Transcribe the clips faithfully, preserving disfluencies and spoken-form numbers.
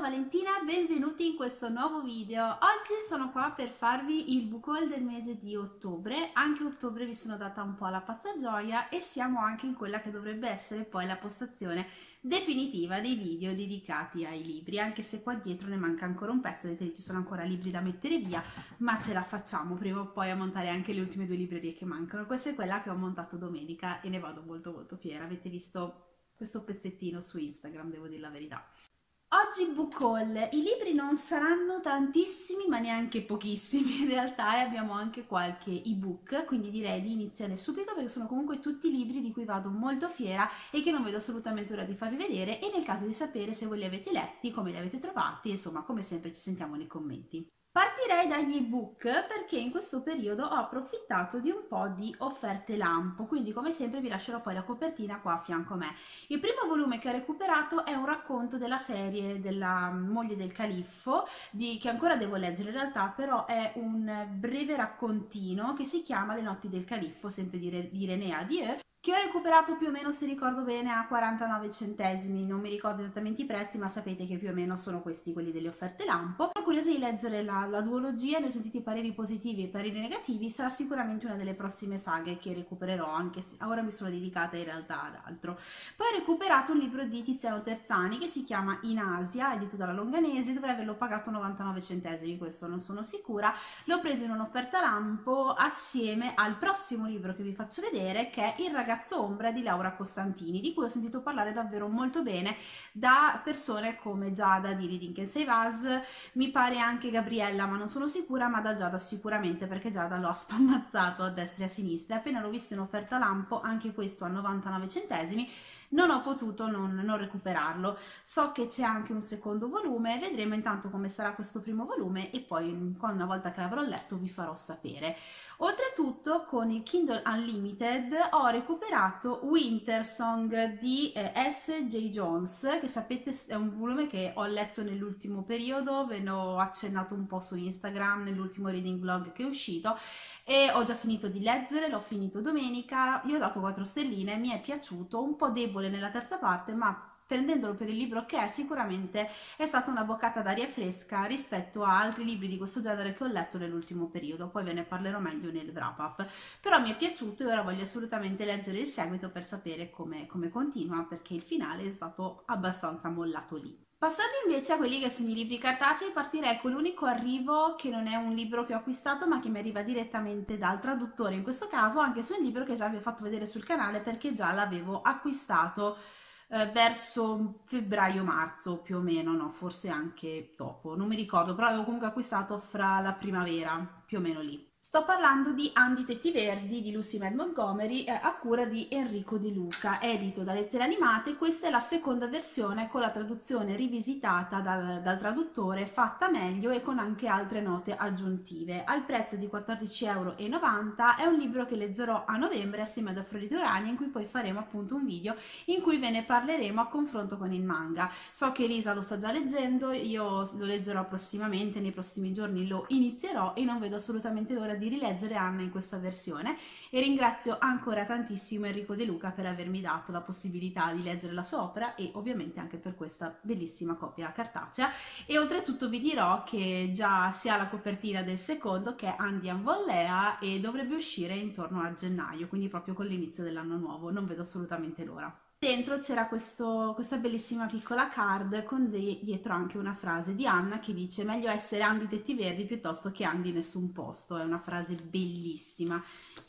Valentina, benvenuti in questo nuovo video. Oggi sono qua per farvi il book haul del mese di ottobre. Anche ottobre vi sono data un po' alla pazza gioia e siamo anche in quella che dovrebbe essere poi la postazione definitiva dei video dedicati ai libri, anche se qua dietro ne manca ancora un pezzo, vedete ci sono ancora libri da mettere via, ma ce la facciamo prima o poi a montare anche le ultime due librerie che mancano. Questa è quella che ho montato domenica e ne vado molto molto fiera. Avete visto questo pezzettino su Instagram, devo dire la verità. Oggi book haul, i libri non saranno tantissimi ma neanche pochissimi in realtà, e abbiamo anche qualche ebook, quindi direi di iniziare subito perché sono comunque tutti libri di cui vado molto fiera e che non vedo assolutamente ora di farvi vedere, e nel caso di sapere se voi li avete letti, come li avete trovati, insomma come sempre ci sentiamo nei commenti. Partirei dagli ebook perché in questo periodo ho approfittato di un po' di offerte lampo, quindi come sempre vi lascerò poi la copertina qua a fianco a me. Il primo volume che ho recuperato è un racconto della serie della moglie del califfo, di, che ancora devo leggere in realtà, però è un breve raccontino che si chiama Le notti del califfo, sempre di, Re, di René Adieu, che ho recuperato più o meno, se ricordo bene, a quarantanove centesimi, non mi ricordo esattamente i prezzi, ma sapete che più o meno sono questi quelli delle offerte lampo. Sono curiosa di leggere la, la duologia, ne ho sentiti pareri positivi e pareri negativi, sarà sicuramente una delle prossime saghe che recupererò, anche se ora mi sono dedicata in realtà ad altro. Poi ho recuperato un libro di Tiziano Terzani che si chiama In Asia, edito dalla Longanesi, dovrei averlo pagato novantanove centesimi, questo non sono sicura, l'ho preso in un'offerta lampo assieme al prossimo libro che vi faccio vedere, che è Il ragazzo Ombra di Laura Costantini, di cui ho sentito parlare davvero molto bene da persone come Giada di Reading Can Save Us, mi pare anche Gabriella, ma non sono sicura, ma da Giada sicuramente, perché Giada l'ho spammazzato a destra e a sinistra. Appena l'ho visto in offerta lampo, anche questo a novantanove centesimi, non ho potuto non, non recuperarlo. So che c'è anche un secondo volume, vedremo intanto come sarà questo primo volume e poi una volta che l'avrò letto vi farò sapere. Oltretutto con il Kindle Unlimited ho recuperato Wintersong di eh, S J Jones, che sapete è un volume che ho letto nell'ultimo periodo, ve ne ho accennato un po' su Instagram nell'ultimo reading vlog che è uscito, e ho già finito di leggere, l'ho finito domenica, io ho dato quattro stelline, mi è piaciuto, un po' debole nella terza parte, ma prendendolo per il libro che è, sicuramente è stata una boccata d'aria fresca rispetto a altri libri di questo genere che ho letto nell'ultimo periodo, poi ve ne parlerò meglio nel wrap up. Però mi è piaciuto e ora voglio assolutamente leggere il seguito per sapere come, come continua, perché il finale è stato abbastanza mollato lì. Passati invece a quelli che sono i libri cartacei, partirei con l'unico arrivo che non è un libro che ho acquistato ma che mi arriva direttamente dal traduttore, in questo caso anche su un libro che già vi ho fatto vedere sul canale perché già l'avevo acquistato eh, verso febbraio-marzo più o meno, no, forse anche dopo, non mi ricordo, però avevo comunque acquistato fra la primavera, più o meno lì. Sto parlando di Andy Tetti Verdi di Lucy Maud Montgomery eh, a cura di Enrico De Luca, edito da Lettere Animate. Questa è la seconda versione con la traduzione rivisitata dal, dal traduttore, fatta meglio e con anche altre note aggiuntive. Al prezzo di quattordici e novanta euro. È un libro che leggerò a novembre assieme ad Afrodite Urania, in cui poi faremo appunto un video in cui ve ne parleremo a confronto con il manga. So che Elisa lo sta già leggendo, io lo leggerò prossimamente, nei prossimi giorni lo inizierò e non vedo assolutamente l'ora di rileggere Anna in questa versione, e ringrazio ancora tantissimo Enrico De Luca per avermi dato la possibilità di leggere la sua opera e ovviamente anche per questa bellissima copia cartacea. E oltretutto vi dirò che già si ha la copertina del secondo, che è Andiam Vollea, e dovrebbe uscire intorno a gennaio, quindi proprio con l'inizio dell'anno nuovo, non vedo assolutamente l'ora. Dentro c'era questa bellissima piccola card con dietro anche una frase di Anna che dice: meglio essere Andy Tetti Verdi piuttosto che Andy nessun posto. È una frase bellissima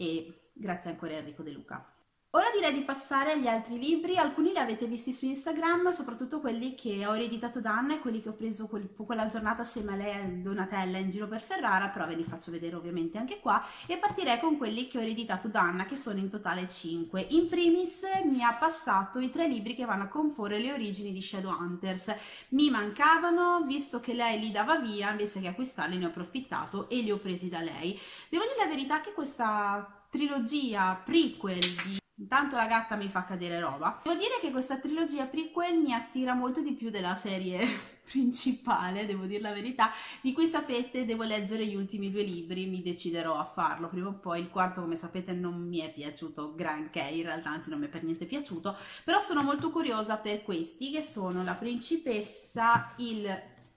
e grazie ancora a Enrico De Luca. Ora direi di passare agli altri libri. Alcuni li avete visti su Instagram, soprattutto quelli che ho ereditato da Anna e quelli che ho preso quel, quella giornata assieme a lei e a Donatella in giro per Ferrara, però ve li faccio vedere ovviamente anche qua, e partirei con quelli che ho ereditato da Anna, che sono in totale cinque. In primis mi ha passato i tre libri che vanno a comporre le origini di Shadowhunters. Mi mancavano, visto che lei li dava via, invece che acquistarli ne ho approfittato e li ho presi da lei. Devo dire la verità che questa trilogia prequel di Intanto la gatta mi fa cadere roba. Devo dire che questa trilogia prequel mi attira molto di più della serie principale, devo dire la verità, di cui sapete devo leggere gli ultimi due libri, mi deciderò a farlo prima o poi. Il quarto, come sapete, non mi è piaciuto granché, in realtà, anzi non mi è per niente piaciuto, però sono molto curiosa per questi, che sono La principessa, Il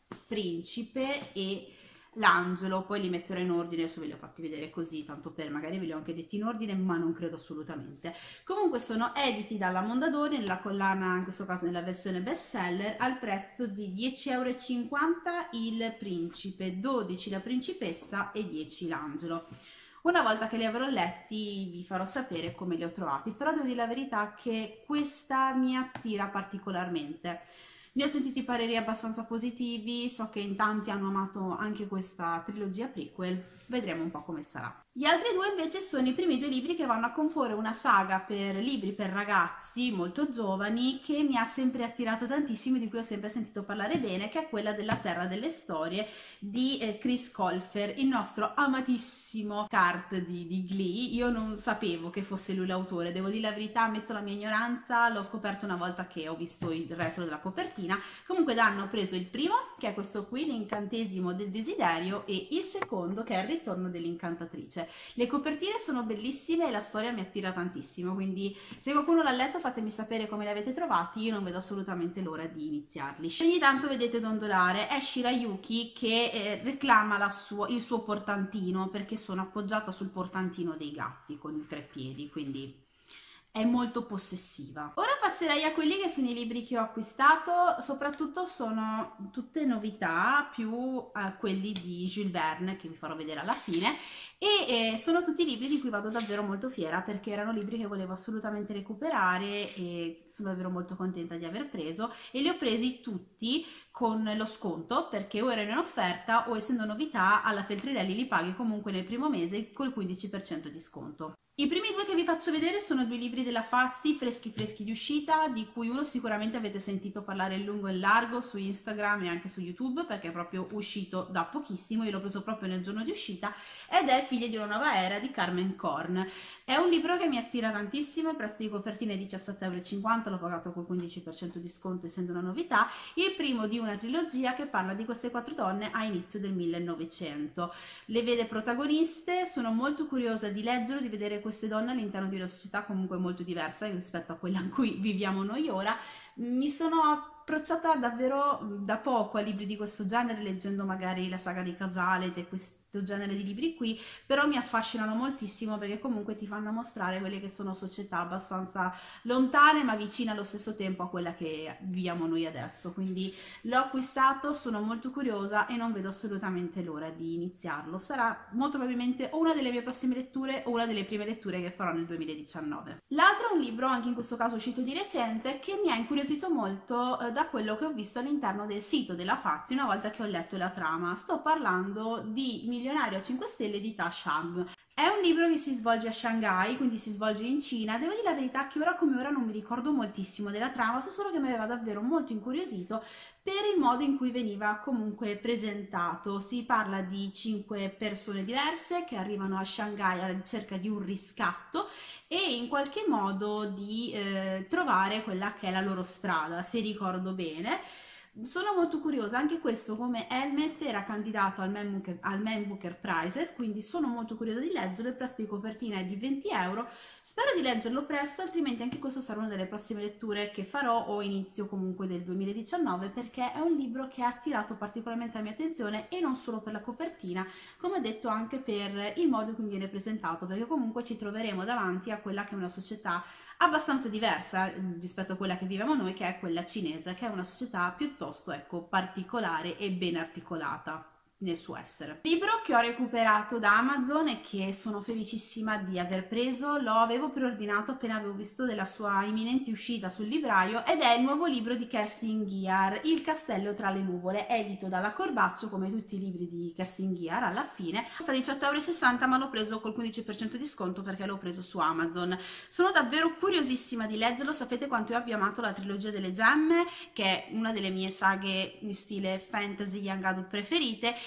principe e L'angelo. Poi li metterò in ordine, adesso ve li ho fatti vedere così, tanto per, magari ve li ho anche detti in ordine, ma non credo assolutamente. Comunque sono editi dalla Mondadori, nella collana, in questo caso nella versione bestseller, al prezzo di dieci e cinquanta euro Il principe, dodici La principessa e dieci L'angelo. Una volta che li avrò letti vi farò sapere come li ho trovati, però devo dire la verità che questa mi attira particolarmente. Ne ho sentiti pareri abbastanza positivi, so che in tanti hanno amato anche questa trilogia prequel, vedremo un po' come sarà. Gli altri due invece sono i primi due libri che vanno a comporre una saga per libri per ragazzi molto giovani che mi ha sempre attirato tantissimo, di cui ho sempre sentito parlare bene, che è quella della Terra delle Storie di eh, Chris Colfer, il nostro amatissimo Kurt di, di Glee. Io non sapevo che fosse lui l'autore, devo dire la verità, ammetto la mia ignoranza, l'ho scoperto una volta che ho visto il retro della copertina. Comunque hanno preso il primo, che è questo qui, L'incantesimo del desiderio, e il secondo, che è Il ritorno dell'incantatrice. Le copertine sono bellissime e la storia mi attira tantissimo, quindi se qualcuno l'ha letto fatemi sapere come li avete trovati, io non vedo assolutamente l'ora di iniziarli. Ogni tanto vedete dondolare è Shirayuki che eh, reclama la sua, il suo portantino, perché sono appoggiata sul portantino dei gatti con i tre piedi, quindi è molto possessiva. Ora passerei a quelli che sono i libri che ho acquistato, soprattutto sono tutte novità, più eh, quelli di Jules Verne, che vi farò vedere alla fine, e eh, sono tutti libri di cui vado davvero molto fiera, perché erano libri che volevo assolutamente recuperare e sono davvero molto contenta di aver preso, e li ho presi tutti con lo sconto, perché o erano in offerta o, essendo novità, alla Feltrinelli li paghi comunque nel primo mese col quindici per cento di sconto. I primi due che vi faccio vedere sono due libri della Fazzi, freschi freschi di uscita, di cui uno sicuramente avete sentito parlare in lungo e in largo su Instagram e anche su YouTube, perché è proprio uscito da pochissimo, io l'ho preso proprio nel giorno di uscita, ed è Figlie di una nuova era di Carmen Korn. È un libro che mi attira tantissimo, il prezzo di copertina è diciassette e cinquanta euro, l'ho pagato col quindici per cento di sconto essendo una novità, il primo di una trilogia che parla di queste quattro donne a inizio del millenovecento. Le vede protagoniste, sono molto curiosa di leggerlo, di vedere queste donne all'interno di una società comunque molto diversa rispetto a quella in cui viviamo noi ora. Mi sono approcciata davvero da poco a libri di questo genere, leggendo magari la saga di Casalet e questo genere di libri qui, però mi affascinano moltissimo, perché comunque ti fanno mostrare quelle che sono società abbastanza lontane ma vicine allo stesso tempo a quella che viviamo noi adesso. Quindi l'ho acquistato, sono molto curiosa e non vedo assolutamente l'ora di iniziarlo. Sarà molto probabilmente o una delle mie prossime letture o una delle prime letture che farò nel duemiladiciannove. L'altro è un libro, anche in questo caso uscito di recente, che mi ha incuriosito molto eh, da quello che ho visto all'interno del sito della Fazzi una volta che ho letto la trama. Sto parlando di Milionario a cinque stelle di Ta Shang. È un libro che si svolge a Shanghai, quindi si svolge in Cina. Devo dire la verità che ora come ora non mi ricordo moltissimo della trama, so solo che mi aveva davvero molto incuriosito per il modo in cui veniva comunque presentato. Si parla di cinque persone diverse che arrivano a Shanghai alla ricerca di un riscatto e in qualche modo di eh, trovare quella che è la loro strada, se ricordo bene. Sono molto curiosa, anche questo come Helmet era candidato al Man Booker, al Man Booker Prizes, quindi sono molto curiosa di leggerlo. Il prezzo di copertina è di venti euro, spero di leggerlo presto, altrimenti anche questo sarà una delle prossime letture che farò o inizio comunque del duemiladiciannove, perché è un libro che ha attirato particolarmente la mia attenzione, e non solo per la copertina, come ho detto anche per il modo in cui viene presentato, perché comunque ci troveremo davanti a quella che è una società abbastanza diversa rispetto a quella che viviamo noi, che è quella cinese, che è una società piuttosto, ecco, particolare e ben articolata nel suo essere. Libro che ho recuperato da Amazon e che sono felicissima di aver preso, lo avevo preordinato appena avevo visto della sua imminente uscita sul libraio, ed è il nuovo libro di Kerstin Giar, Il castello tra le nuvole, edito dalla Corbaccio, come tutti i libri di Kerstin Giar alla fine. Costa diciotto e sessanta euro, ma l'ho preso col quindici per cento di sconto perché l'ho preso su Amazon. Sono davvero curiosissima di leggerlo. Sapete quanto io abbia amato la trilogia delle gemme, che è una delle mie saghe in stile fantasy young adult preferite,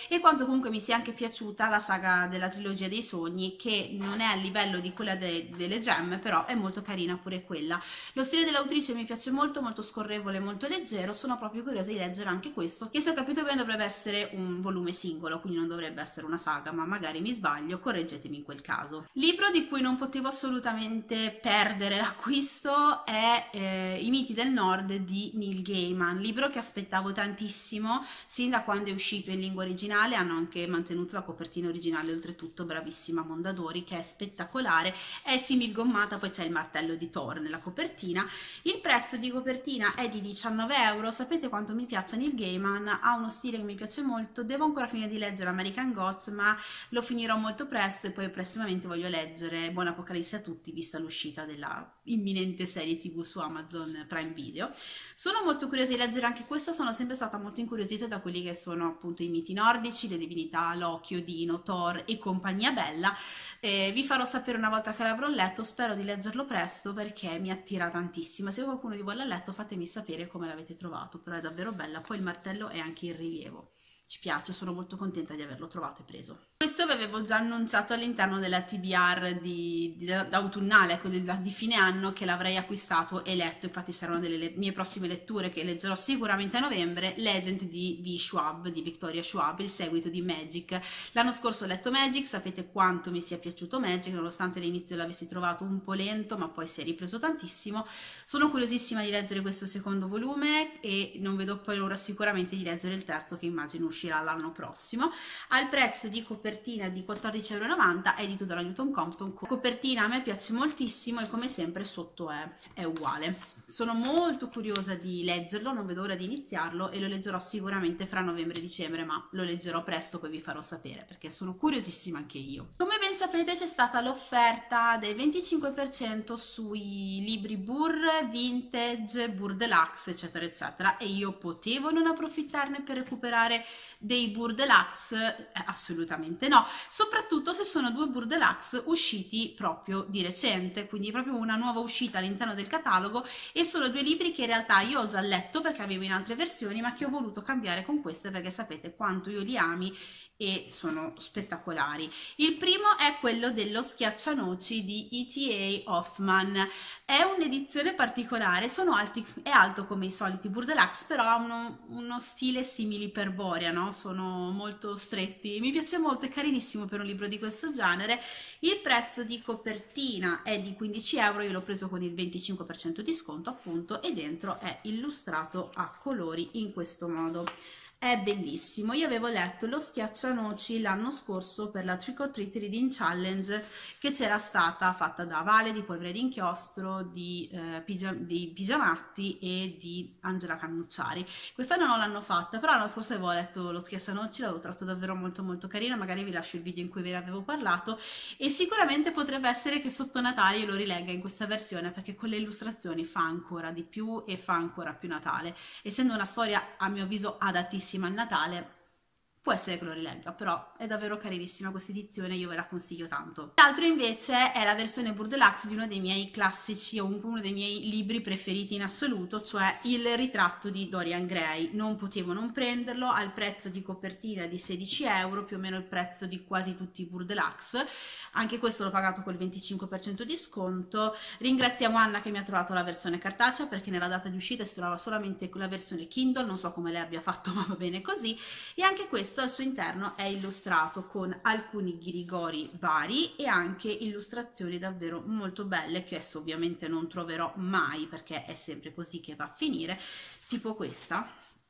e quanto comunque mi sia anche piaciuta la saga della trilogia dei sogni, che non è a livello di quella de delle gemme, però è molto carina pure quella. Lo stile dell'autrice mi piace molto, molto scorrevole, molto leggero, sono proprio curiosa di leggere anche questo, che se ho capito bene dovrebbe essere un volume singolo, quindi non dovrebbe essere una saga, ma magari mi sbaglio, correggetemi in quel caso. Libro di cui non potevo assolutamente perdere l'acquisto è eh, I miti del nord di Neil Gaiman, libro che aspettavo tantissimo sin da quando è uscito in lingua originale. Hanno anche mantenuto la copertina originale, oltretutto bravissima Mondadori, che è spettacolare, è similgommata, poi c'è il martello di Thor nella copertina. Il prezzo di copertina è di diciannove euro. Sapete quanto mi piace Neil Gaiman, ha uno stile che mi piace molto, devo ancora finire di leggere American Gods, ma lo finirò molto presto, e poi prossimamente voglio leggere Buon Apocalisse a tutti, vista l'uscita della imminente serie tv su Amazon Prime Video. Sono molto curiosa di leggere anche questa, sono sempre stata molto incuriosita da quelli che sono appunto i miti nordici, le divinità Loki, Odino, Thor e compagnia bella. Eh, vi farò sapere una volta che l'avrò letto, spero di leggerlo presto perché mi attira tantissimo. Se qualcuno di voi l'ha letto fatemi sapere come l'avete trovato, però è davvero bella. Poi il martello è anche in rilievo, ci piace, sono molto contenta di averlo trovato e preso. Questo vi avevo già annunciato all'interno della T B R di, di, d'autunnale, ecco, di, di fine anno, che l'avrei acquistato e letto. Infatti saranno delle le, mie prossime letture che leggerò sicuramente a novembre. Legend di V. Schwab, di Victoria Schwab, il seguito di Magic. L'anno scorso ho letto Magic, sapete quanto mi sia piaciuto Magic, nonostante all'inizio l'avessi trovato un po' lento, ma poi si è ripreso tantissimo. Sono curiosissima di leggere questo secondo volume e non vedo poi l'ora sicuramente di leggere il terzo, che immagino uscirà l'anno prossimo. Al prezzo di copertina di quattordici e novanta euro, edito dalla Newton Compton. Copertina a me piace moltissimo e come sempre sotto è, è uguale. Sono molto curiosa di leggerlo, non vedo ora di iniziarlo e lo leggerò sicuramente fra novembre e dicembre, ma lo leggerò presto, poi vi farò sapere perché sono curiosissima anche io. Come ben sapete c'è stata l'offerta del venticinque per cento sui libri Burr, Vintage, Burr Deluxe eccetera eccetera, e io potevo non approfittarne per recuperare dei Burr Deluxe? Eh, assolutamente no, soprattutto se sono due Burr Deluxe usciti proprio di recente, quindi proprio una nuova uscita all'interno del catalogo, e sono due libri che in realtà io ho già letto perché avevo in altre versioni, ma che ho voluto cambiare con queste perché sapete quanto io li ami e sono spettacolari. Il primo è quello dello Schiaccianoci di E T A Hoffman. È un'edizione particolare, sono alti, è alto come i soliti Burr Deluxe, però ha uno, uno stile simile Iperborea, no? Sono molto stretti, mi piace molto, è carinissimo per un libro di questo genere. Il prezzo di copertina è di quindici euro, io l'ho preso con il venticinque per cento di sconto appunto, e dentro è illustrato a colori in questo modo. È bellissimo. Io avevo letto Lo Schiaccianoci l'anno scorso per la Trick or Treat Reading Challenge che c'era stata, fatta da Vale di Polvere d'Inchiostro, di, eh, Pigia, di Pigiamatti e di Angela Cannucciari. Quest'anno non l'hanno fatta, però l'anno scorso avevo letto Lo Schiaccianoci, l'avevo trovato davvero molto molto carino, magari vi lascio il video in cui ve ne avevo parlato, e sicuramente potrebbe essere che sotto Natale io lo rilegga in questa versione perché con le illustrazioni fa ancora di più e fa ancora più Natale, essendo una storia a mio avviso adattissima al Natale. Può essere che lo rilegga, però è davvero carinissima questa edizione, io ve la consiglio tanto. L'altro invece è la versione Burr Deluxe di uno dei miei classici, o uno dei miei libri preferiti in assoluto, cioè Il ritratto di Dorian Gray. Non potevo non prenderlo, al prezzo di copertina di sedici euro, più o meno il prezzo di quasi tutti i Burr Deluxe. Anche questo l'ho pagato col venticinque per cento di sconto. Ringraziamo Anna che mi ha trovato la versione cartacea, perché nella data di uscita si trovava solamente la versione Kindle, non so come lei abbia fatto, ma va bene così. E anche questo al suo interno è illustrato con alcuni ghirigori vari e anche illustrazioni davvero molto belle, che adesso ovviamente non troverò mai perché è sempre così che va a finire, tipo questa.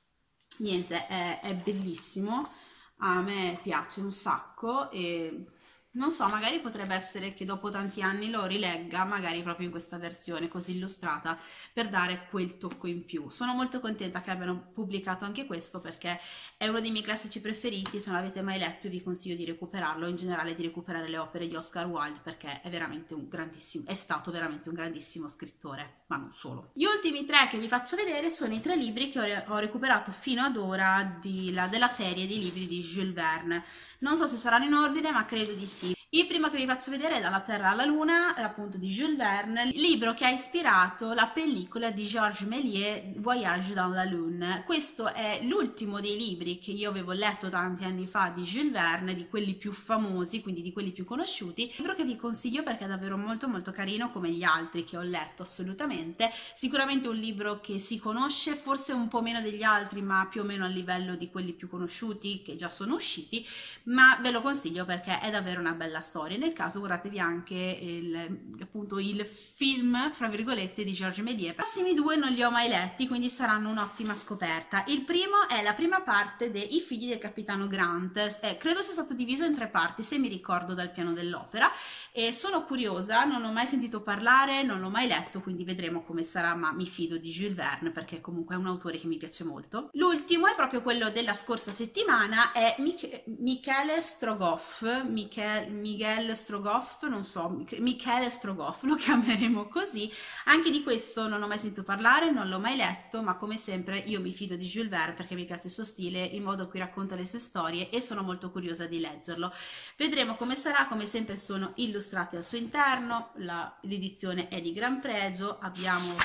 Niente, è, è bellissimo, a me piace un sacco e non so, magari potrebbe essere che dopo tanti anni lo rilegga, magari proprio in questa versione così illustrata, per dare quel tocco in più. Sono molto contenta che abbiano pubblicato anche questo perché è uno dei miei classici preferiti. Se non l'avete mai letto vi consiglio di recuperarlo, in generale di recuperare le opere di Oscar Wilde, perché è veramente un grandissimo, è stato veramente un grandissimo scrittore, ma non solo. Gli ultimi tre che vi faccio vedere sono i tre libri che ho, ho recuperato fino ad ora di, la, della serie di libri di Jules Verne. Non so se saranno in ordine, ma credo di sì. Il primo che vi faccio vedere è Dalla Terra alla Luna, appunto di Jules Verne, libro che ha ispirato la pellicola di Georges Méliès, Voyage dans la Lune. Questo è l'ultimo dei libri che io avevo letto tanti anni fa di Jules Verne, di quelli più famosi, quindi di quelli più conosciuti. Libro che vi consiglio perché è davvero molto molto carino, come gli altri che ho letto assolutamente. Sicuramente un libro che si conosce, forse un po' meno degli altri, ma più o meno a livello di quelli più conosciuti che già sono usciti, ma ve lo consiglio perché è davvero una bella storia. Nel caso guardatevi anche il, appunto il film fra virgolette di Georges Méliès. I prossimi due non li ho mai letti, quindi saranno un'ottima scoperta. Il primo è la prima parte dei I figli del capitano Grant, eh, credo sia stato diviso in tre parti se mi ricordo dal piano dell'opera, e sono curiosa, non ho mai sentito parlare, non l'ho mai letto, quindi vedremo come sarà, ma mi fido di Jules Verne perché comunque è un autore che mi piace molto. L'ultimo è proprio quello della scorsa settimana, è Mich Michele Strogoff, Michele Miguel Strogoff, non so, Michele Strogoff, lo chiameremo così. Anche di questo non ho mai sentito parlare, non l'ho mai letto, ma come sempre io mi fido di Jules Verne perché mi piace il suo stile, il modo in cui racconta le sue storie, e sono molto curiosa di leggerlo. Vedremo come sarà. Come sempre sono illustrati al suo interno, l'edizione è di gran pregio, abbiamo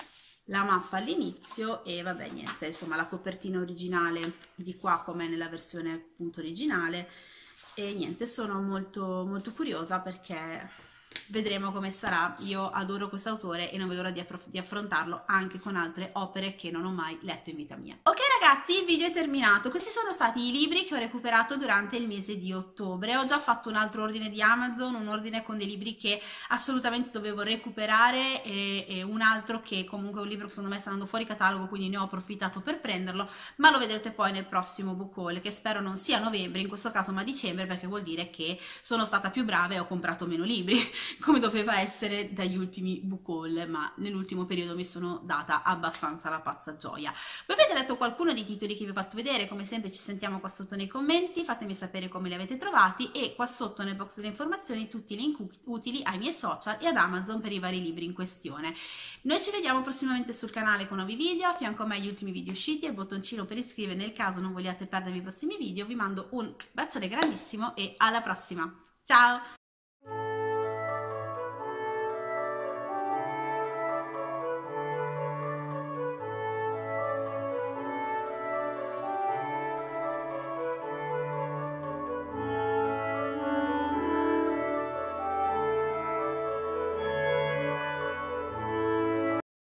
la mappa all'inizio e vabbè niente, insomma la copertina originale di qua come nella versione appunto originale. E niente, sono molto molto curiosa perché vedremo come sarà. Io adoro questo autore e non vedo l'ora di, di affrontarlo anche con altre opere che non ho mai letto in vita mia. Ok ragazzi, il video è terminato. Questi sono stati i libri che ho recuperato durante il mese di ottobre. Ho già fatto un altro ordine di Amazon, un ordine con dei libri che assolutamente dovevo recuperare e, e un altro che comunque è un libro che secondo me sta andando fuori catalogo, quindi ne ho approfittato per prenderlo, ma lo vedrete poi nel prossimo book haul, che spero non sia novembre in questo caso ma dicembre, perché vuol dire che sono stata più brava e ho comprato meno libri come doveva essere dagli ultimi book haul, ma nell'ultimo periodo mi sono data abbastanza la pazza gioia. Voi avete letto qualcuno dei titoli che vi ho fatto vedere? Come sempre ci sentiamo qua sotto nei commenti, fatemi sapere come li avete trovati, e qua sotto nel box delle informazioni tutti i link utili ai miei social e ad Amazon per i vari libri in questione. Noi ci vediamo prossimamente sul canale con nuovi video, a fianco a me gli ultimi video usciti e il bottoncino per iscrivervi nel caso non vogliate perdervi i prossimi video. Vi mando un bacione grandissimo e alla prossima, ciao!